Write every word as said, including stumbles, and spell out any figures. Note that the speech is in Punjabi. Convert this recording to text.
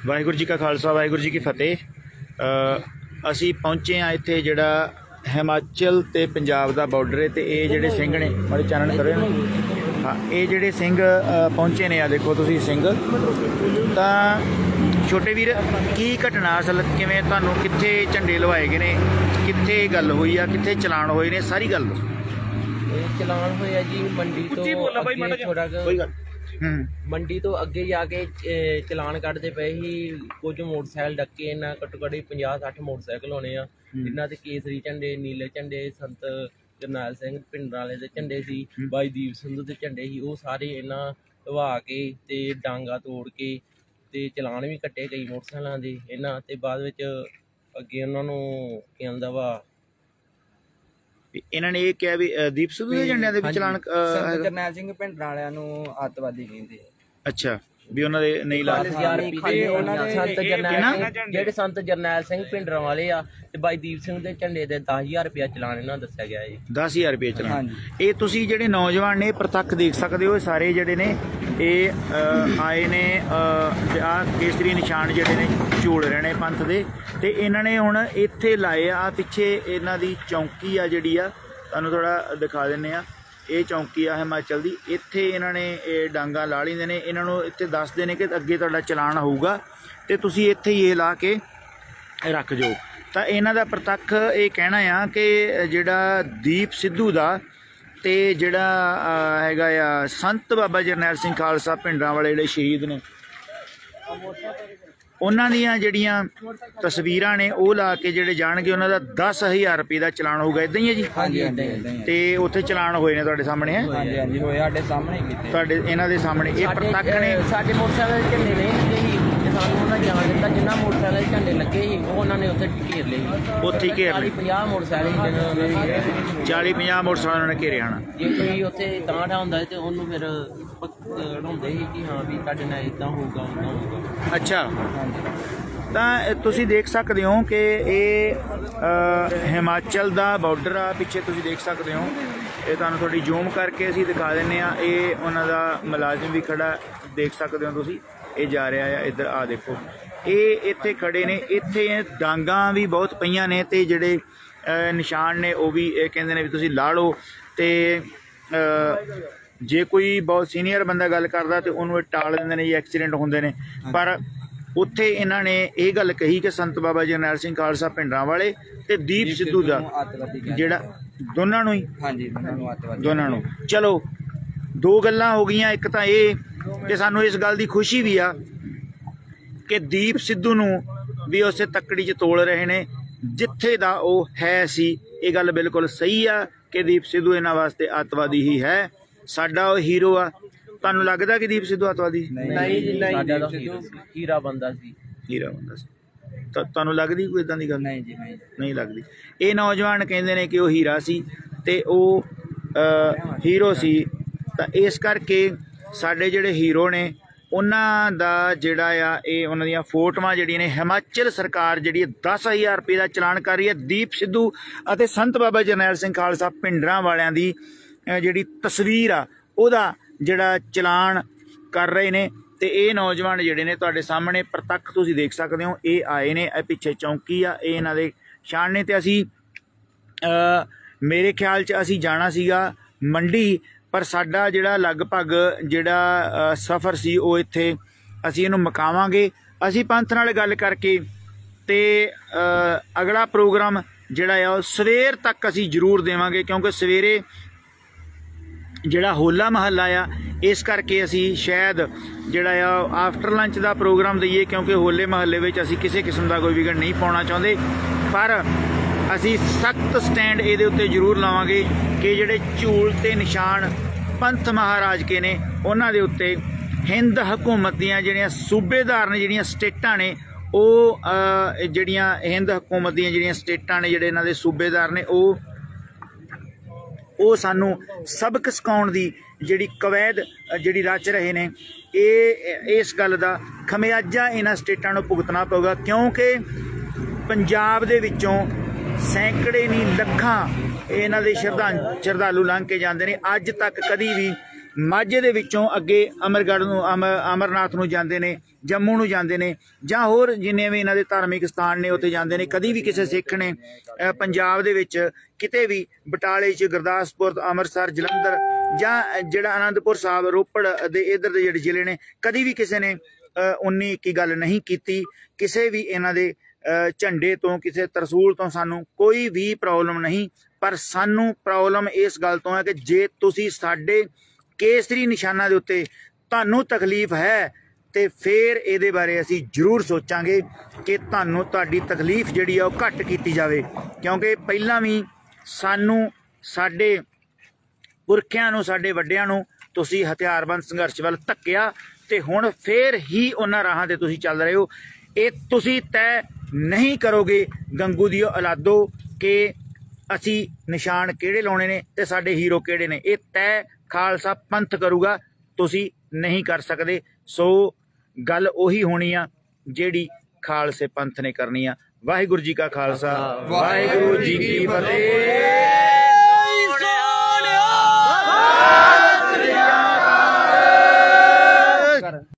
वाहिगुरू जी का खालसा वाहिगुरू जी की फतेह। असी पहुँचे हाँ इत्थे जिहड़ा हिमाचल ते पंजाब दा बॉर्डर है, तो ये जिहड़े सिंह ने बड़े चानन करे हाँ, ये जिहड़े सिंह पहुँचे ने, आ देखो तुसीं सिंह। तां छोटे वीर की घटना असल किवें तुहानूं कित्थे झंडे लवाए गए ने, कित्थे गल हुई आ, कित्थे चलान होए ने, सारी गल चलान होया जी मंडी तो अगे थोड़ा मंडी तो अगे जाके चलान कटते पे ही कुछ मोटरसाइकिल डके इन्ना घट्टो घट्ट पचास सठ मोटरसाइकिल होने आ। इन्हां ते केसरी झंडे, नीले झंडे, संत जरनैल सिंह भिंडरां वाले दे झंडे सी, बाई दीप सिंधु दे झंडे सी, वो सारे इन्हां लवा के ते डांगा तोड़ के ते चलान भी कट्टे कई मोटरसाइकिलों दे इन्हां ते बाद विच अगे उन्हां नूं की आंदा वा इन्होंने ये क्या भी दीप सिद्धू के झंडियां दे भी चलान जरनैल सिंह भिंडरां वालियां नूं अतवादी कहंदे। अच्छा भी उन्हां दे नहीं ला संत जरनैल जेहड़े संत जरनैल सिंह भिंडरां वाले आ ते बाई दीप सिंह दे झंडे दे दस हज़ार रुपया चलान इन्हां दस्सिया गया जी। दस हज़ार रुपये चलान। ये तुसीं जिहड़े नौजवान ने प्रतੱਖ देख सकते हो, सारे जिहड़े ने ये आए ने आ केसरी निशान जिहड़े ने झूल रहे ने पंथ दे, ते इन्हां ने हुण इत्थे लाए आ। पिछे इन्हां दी चौंकी आ जिहड़ी आ, तुहानूं थोड़ा दिखा दिंदे आ। ये चौंकी आ हिमाचल दी, इत्थे इन्हां ने डांगा ला लैंदे ने, इन्हां नूं इत्थे दसदे ने कि अगे तुहाडा चलान होऊगा ते तुसीं इत्थे ही ये ला के रख जाओ। ਤਾਂ ਇਹਨਾਂ ਦਾ ਪ੍ਰਤੱਖ ਇਹ ਕਹਿਣਾ ਆ ਕਿ ਜਿਹੜਾ ਦੀਪ ਸਿੱਧੂ ਦਾ ਤੇ ਜਿਹੜਾ ਹੈਗਾ ਆ ਸੰਤ ਬਾਬਾ ਜਰਨੈਲ ਸਿੰਘ ਖਾਲਸਾ ਭਿੰਡਰਾਂ ਵਾਲੇ ਜਿਹੜੇ ਸ਼ਹੀਦ ਨੇ, ਉਹਨਾਂ ਦੀਆਂ ਜਿਹੜੀਆਂ ਤਸਵੀਰਾਂ ਨੇ ਉਹ ਲਾ ਕੇ ਜਿਹੜੇ ਜਾਣਗੇ ਉਹਨਾਂ ਦਾ ਦਸ ਹਜ਼ਾਰ ਰੁਪਏ ਦਾ ਚਲਾਨ ਹੋਊਗਾ। ਇਦਾਂ ਹੀ ਹੈ ਜੀ? ਹਾਂਜੀ ਹਾਂਜੀ। ਤੇ ਉੱਥੇ ਚਲਾਨ ਹੋਏ ਨੇ ਤੁਹਾਡੇ ਸਾਹਮਣੇ? ਹੈ ਹਾਂਜੀ ਹਾਂਜੀ ਹੋਏ, ਸਾਡੇ ਸਾਹਮਣੇ ਕੀਤੇ, ਤੁਹਾਡੇ ਇਹਨਾਂ ਦੇ ਸਾਹਮਣੇ। ਇਹ ਪ੍ਰਤੱਖ ਨੇ ਸਾਡੇ ਮੋਟਰਸਾਈਕਲ ਦੇ ਝੰਡੇ ਨੇ ਜੀ, ਸਾਨੂੰ ਉਹਨਾਂ ਜਾਣ ਦਿੱਤਾ ਜਿੰਨਾ ਮੋਟਰਸਾਈਕਲ ਝੰਡੇ ਲੱਗੇ ਸੀ ਉਹ ਉਹਨਾਂ ਨੇ ਉੱਥੇ ਘੇਰ ਲਏ, ਉੱਥੇ ਹੀ ਘੇਰ ਲਏ। ਪੰਜਾਹ ਮੋਟਰਸਾਈਕਲ ਚਾਲੀ ਪੰਜਾਹ ਮੋਟਰਸਾਈਕਲ ਉਹਨਾਂ ਨੇ ਘੇਰੇ ਆਣਾ। ਜੇ ਕੋਈ ਉੱਥੇ ਤਾਂ ਠਾ ਹੁੰਦਾ ਤੇ ਉਹਨੂੰ ਫਿਰ ਢਾਉਂਦੇ ਸੀ ਕਿ ਹਾਂ ਵੀ ਤੁਹਾਡੇ ਨਾਲ ਇੱਦਾਂ ਹੋਊਗਾ ਉੱਦਾਂ ਹੋਊਗਾ। ਅੱਛਾ, ਤਾਂ ਤੁਸੀਂ ਦੇਖ ਸਕਦੇ ਹੋ ਕਿ ਇਹ ਹਿਮਾਚਲ ਦਾ ਬਾਰਡਰ ਆ, ਪਿੱਛੇ ਤੁਸੀਂ ਦੇਖ ਸਕਦੇ ਹੋ। ਇਹ ਤੁਹਾਨੂੰ ਥੋੜੀ ਜ਼ੂਮ ਕਰਕੇ ਅਸੀਂ ਦਿਖਾ ਦਿੰਦੇ ਆ। ਇਹ ਉਹਨਾਂ ਦਾ ਮੁਲਾਜ਼ਮ ਵੀ ਖੜਾ ਦੇਖ ਸਕਦੇ ਹੋ ਤੁਸੀਂ, ਇਹ ਜਾ ਰਿਹਾ ਆ ਇੱਧਰ। ਆ ਦੇਖੋ ਇਹ ਇੱਥੇ ਖੜੇ ਨੇ, ਇੱਥੇ ਡਾਂਗਾਂ ਵੀ ਬਹੁਤ ਪਈਆਂ ਨੇ ਤੇ ਜਿਹੜੇ ਨਿਸ਼ਾਨ ਨੇ ਉਹ ਵੀ ਇਹ ਕਹਿੰਦੇ ਨੇ ਵੀ ਤੁਸੀਂ ਲਾ ਲਓ। ਤੇ ਜੇ ਕੋਈ ਬਹੁਤ ਸੀਨੀਅਰ ਬੰਦਾ ਗੱਲ ਕਰਦਾ ਤੇ ਉਹਨੂੰ ਇਹ ਟਾਲ ਦਿੰਦੇ ਨੇ ਜੀ, ਐਕਸੀਡੈਂਟ ਹੁੰਦੇ ਨੇ। ਪਰ ਉੱਥੇ ਇਹਨਾਂ ਨੇ ਇਹ ਗੱਲ ਕਹੀ ਕਿ ਸੰਤ ਬਾਬਾ ਜਰਨੈਲ ਸਿੰਘ ਖਾਲਸਾ ਭਿੰਡਰਾਂ ਵਾਲੇ ਤੇ ਦੀਪ ਸਿੱਧੂ ਦਾ ਜਿਹੜਾ ਦੋਨਾਂ ਨੂੰ ਹੀ, ਹਾਂਜੀ ਦੋਨਾਂ ਨੂੰ। ਚਲੋ ਦੋ ਗੱਲਾਂ ਹੋ ਗਈਆਂ। ਇੱਕ ਤਾਂ ਇਹ ਕਿ ਸਾਨੂੰ ਇਸ ਗੱਲ ਦੀ ਖੁਸ਼ੀ ਵੀ ਆ ਕਿ ਦੀਪ ਸਿੱਧੂ ਨੂੰ ਵੀ ਉਸੇ ਤੱਕੜੀ 'ਚ ਤੋਲ ਰਹੇ ਨੇ ਜਿੱਥੇ ਦਾ ਉਹ ਹੈ ਸੀ। ਇਹ ਗੱਲ ਬਿਲਕੁਲ ਸਹੀ ਆ ਕਿ ਦੀਪ ਸਿੱਧੂ ਇਹਨਾਂ ਵਾਸਤੇ ਅੱਤਵਾਦੀ ਹੀ ਹੈ, ਸਾਡਾ ਉਹ ਹੀਰੋ ਆ। ਤੁਹਾਨੂੰ ਲੱਗਦਾ ਕਿ ਦੀਪ ਸਿੱਧੂ ਅੱਤਵਾਦੀ? ਨਹੀਂ ਜੀ ਨਹੀਂ, ਹੀਰਾ ਬੰਦਾ ਸੀ, ਹੀਰਾ ਬੰਦਾ ਸੀ। ਤੁਹਾਨੂੰ ਲੱਗਦੀ ਕੋਈ ਇਦਾਂ ਦੀ ਗੱਲ? ਨਹੀਂ ਜੀ ਨਹੀਂ, ਨਹੀਂ ਲੱਗਦੀ। ਇਹ ਨੌਜਵਾਨ ਕਹਿੰਦੇ ਨੇ ਕਿ ਉਹ ਹੀਰਾ ਸੀ ਤੇ ਉਹ ਹੀਰੋ ਸੀ। ਤਾਂ ਇਸ ਕਰਕੇ ਸਾਡੇ ਜਿਹੜੇ ਹੀਰੋ ਨੇ ਉਹਨਾਂ ਦਾ ਜਿਹੜਾ ਆ ਇਹ ਉਹਨਾਂ ਦੀਆਂ ਫੋਟੋਆਂ ਜਿਹੜੀਆਂ ਨੇ ਹਿਮਾਚਲ ਸਰਕਾਰ ਜਿਹੜੀ ਦਸ ਹਜ਼ਾਰ ਰੁਪਏ ਦਾ ਚਲਾਨ ਕਰ ਰਹੀ ਹੈ ਦੀਪ ਸਿੱਧੂ ਅਤੇ ਸੰਤ ਬਾਬਾ ਜਰਨੈਲ ਸਿੰਘ ਖਾਲਸਾ ਭਿੰਡਰਾਂ ਵਾਲਿਆਂ ਦੀ ਜਿਹੜੀ ਤਸਵੀਰ ਆ ਉਹਦਾ ਜਿਹੜਾ ਚਲਾਨ ਕਰ ਰਹੇ ਨੇ। ਤੇ ਇਹ ਨੌਜਵਾਨ ਜਿਹੜੇ ਨੇ ਤੁਹਾਡੇ ਸਾਹਮਣੇ ਪ੍ਰਤੱਖ ਤੁਸੀਂ ਦੇਖ ਸਕਦੇ ਹੋ, ਇਹ ਆਏ ਨੇ। ਇਹ ਪਿੱਛੇ ਚੌਂਕੀ ਆ, ਇਹ ਇਹਨਾਂ ਦੇ ਸ਼ਾਨ ਨੇ। ਤੇ ਅਸੀਂ ਮੇਰੇ ਖਿਆਲ 'ਚ ਅਸੀਂ ਜਾਣਾ ਸੀਗਾ ਮੰਡੀ, ਪਰ ਸਾਡਾ ਜਿਹੜਾ ਲਗਭਗ ਜਿਹੜਾ ਸਫ਼ਰ ਸੀ ਉਹ ਇੱਥੇ ਅਸੀਂ ਇਹਨੂੰ ਮੁਕਾਵਾਂਗੇ। ਅਸੀਂ ਪੰਥ ਨਾਲ ਗੱਲ ਕਰਕੇ ਤੇ ਅਗਲਾ ਪ੍ਰੋਗਰਾਮ ਜਿਹੜਾ ਆ ਉਹ ਸਵੇਰ ਤੱਕ ਅਸੀਂ ਜ਼ਰੂਰ ਦੇਵਾਂਗੇ, ਕਿਉਂਕਿ ਸਵੇਰੇ ਜਿਹੜਾ ਹੋਲਾ ਮਹੱਲਾ ਆ ਇਸ ਕਰਕੇ ਅਸੀਂ ਸ਼ਾਇਦ ਜਿਹੜਾ ਆ ਆਫਟਰ ਲੰਚ ਦਾ ਪ੍ਰੋਗਰਾਮ ਦਈਏ, ਕਿਉਂਕਿ ਹੋਲੇ ਮਹੱਲੇ ਵਿੱਚ ਅਸੀਂ ਕਿਸੇ ਕਿਸਮ ਦਾ ਕੋਈ ਵਿਗੜ ਨਹੀਂ ਪਾਉਣਾ ਚਾਹੁੰਦੇ। ਪਰ ਅਸੀਂ ਸਖਤ ਸਟੈਂਡ ਇਹਦੇ ਉੱਤੇ ਜ਼ਰੂਰ ਲਵਾਂਗੇ ਕਿ ਜਿਹੜੇ ਝੂਲ ਤੇ ਨਿਸ਼ਾਨ ਪੰਥ ਮਹਾਰਾਜ ਕੇ ਨੇ ਉਹਨਾਂ ਦੇ ਉੱਤੇ ਹਿੰਦ ਹਕੂਮਤ ਦੀਆਂ ਜਿਹੜੀਆਂ ਸੂਬੇਦਾਰ ਨੇ, ਜਿਹੜੀਆਂ ਸਟੇਟਾਂ ਨੇ, ਉਹ ਜਿਹੜੀਆਂ ਹਿੰਦ ਹਕੂਮਤ ਦੀਆਂ ਜਿਹੜੀਆਂ ਸਟੇਟਾਂ ਨੇ, ਜਿਹੜੇ ਇਹਨਾਂ ਦੇ ਸੂਬੇਦਾਰ ਨੇ, ਉਹ ਉਹ ਸਾਨੂੰ ਸਬਕ ਸਿਖਾਉਣ ਦੀ ਜਿਹੜੀ ਕਵੈਦ ਜਿਹੜੀ ਰਚ ਰਹੇ ਨੇ, ਇਹ ਇਸ ਗੱਲ ਦਾ ਖਮਿਆਜਾ ਇਹਨਾਂ ਸਟੇਟਾਂ ਨੂੰ ਭੁਗਤਣਾ ਪਊਗਾ। ਕਿਉਂਕਿ ਪੰਜਾਬ ਦੇ ਵਿੱਚੋਂ ਸੈਂਕੜੇ ਨਹੀਂ ਲੱਖਾਂ ਇਹਨਾਂ ਦੇ ਸ਼ਰਧਾ ਸ਼ਰਧਾਲੂ ਲੰਘ ਕੇ ਜਾਂਦੇ ਨੇ। ਅੱਜ ਤੱਕ ਕਦੀ ਵੀ ਮਾਝੇ ਦੇ ਵਿੱਚੋਂ ਅੱਗੇ ਅਮਰਗੜ੍ਹ ਨੂੰ ਅਮ ਅਮਰਨਾਥ ਨੂੰ ਜਾਂਦੇ ਨੇ, ਜੰਮੂ ਨੂੰ ਜਾਂਦੇ ਨੇ, ਜਾਂ ਹੋਰ ਜਿੰਨੇ ਵੀ ਇਹਨਾਂ ਦੇ ਧਾਰਮਿਕ ਸਥਾਨ ਨੇ ਉੱਥੇ ਜਾਂਦੇ ਨੇ। ਕਦੀ ਵੀ ਕਿਸੇ ਸਿੱਖ ਨੇ ਅ, ਪੰਜਾਬ ਦੇ ਵਿੱਚ ਕਿਤੇ ਵੀ ਬਟਾਲੇ 'ਚ, ਗੁਰਦਾਸਪੁਰ, ਅੰਮ੍ਰਿਤਸਰ, ਜਲੰਧਰ ਜਾਂ ਜਿਹੜਾ ਅਨੰਦਪੁਰ ਸਾਹਿਬ, ਰੋਪੜ ਦੇ ਇੱਧਰ ਦੇ ਜਿਹੜੇ ਜ਼ਿਲ੍ਹੇ ਨੇ, ਕਦੀ ਵੀ ਕਿਸੇ ਨੇ ਉਨੀ ਇੱਕੀ ਗੱਲ ਨਹੀਂ ਕੀਤੀ। ਕਿਸੇ ਵੀ ਇਹਨਾਂ ਦੇ ਝੰਡੇ ਤੋਂ, ਕਿਸੇ ਤਰਸੂਲ ਤੋਂ ਸਾਨੂੰ ਕੋਈ ਵੀ ਪ੍ਰੋਬਲਮ ਨਹੀਂ। ਪਰ ਸਾਨੂੰ ਪ੍ਰੋਬਲਮ ਇਸ ਗੱਲ ਤੋਂ ਹੈ ਕਿ ਜੇ ਤੁਸੀਂ ਸਾਡੇ ਕੇਸਰੀ ਨਿਸ਼ਾਨਾਂ ਦੇ ਉੱਤੇ ਤੁਹਾਨੂੰ ਤਕਲੀਫ ਹੈ ਤੇ ਫਿਰ ਇਹਦੇ ਬਾਰੇ ਅਸੀਂ ਜ਼ਰੂਰ ਸੋਚਾਂਗੇ ਕਿ ਤੁਹਾਨੂੰ ਤੁਹਾਡੀ ਤਕਲੀਫ ਜਿਹੜੀ ਆ ਉਹ ਘੱਟ ਕੀਤੀ ਜਾਵੇ। ਕਿਉਂਕਿ ਪਹਿਲਾਂ ਵੀ ਸਾਨੂੰ, ਸਾਡੇ ਪੁਰਖਿਆਂ ਨੂੰ, ਸਾਡੇ ਵੱਡਿਆਂ ਨੂੰ ਤੁਸੀਂ ਹਥਿਆਰਬੰਦ ਸੰਘਰਸ਼ ਵੱਲ ਧੱਕਿਆ ਤੇ ਹੁਣ ਫੇਰ ਹੀ ਉਹਨਾਂ ਰਾਹਾਂ ਤੇ ਤੁਸੀਂ ਚੱਲ ਰਹੇ ਹੋ। ਇਹ ਤੁਸੀਂ ਤੈਅ ਨਹੀਂ ਕਰੋਗੇ ਗੰਗੂ ਦੀ ਔਲਾਦੋ ਕਿ ਅਸੀਂ ਨਿਸ਼ਾਨ ਕਿਹੜੇ ਲਾਉਣੇ ਨੇ ਤੇ ਸਾਡੇ ਹੀਰੋ ਕਿਹੜੇ ਨੇ। ਇਹ ਤੈਅ ਖਾਲਸਾ ਪੰਥ ਕਰੂਗਾ, ਤੁਸੀਂ ਨਹੀਂ ਕਰ ਸਕਦੇ। ਸੋ ਗੱਲ ਉਹੀ ਹੋਣੀ ਆ ਜਿਹੜੀ ਖਾਲਸੇ ਪੰਥ ਨੇ ਕਰਨੀ ਆ। ਵਾਹਿਗੁਰੂ ਜੀ ਕਾ ਖਾਲਸਾ, ਵਾਹਿਗੁਰੂ ਜੀ ਕੀ ਫਤਿਹ।